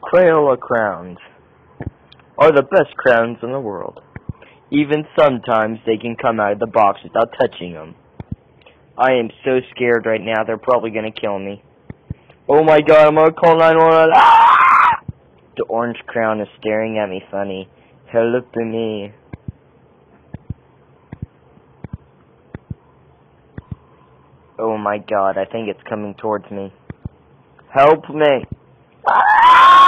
Crayola crowns are the best crowns in the world. Even sometimes they can come out of the box without touching them. I am so scared right now, they're probably gonna kill me. Oh my god, I'm gonna call 911. Ah! The orange crown is staring at me funny. Help me. Oh my god, I think it's coming towards me. Help me. Ah!